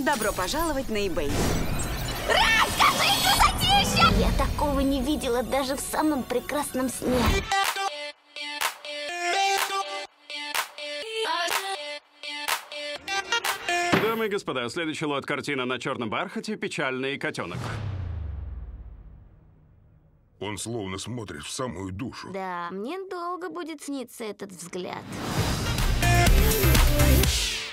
Добро пожаловать на eBay. Расскажи, красотища! Я такого не видела даже в самом прекрасном сне. Дамы и господа, следующий лот картина на черном бархате «Печальный котенок». Он словно смотрит в самую душу. Да, мне долго будет сниться этот взгляд.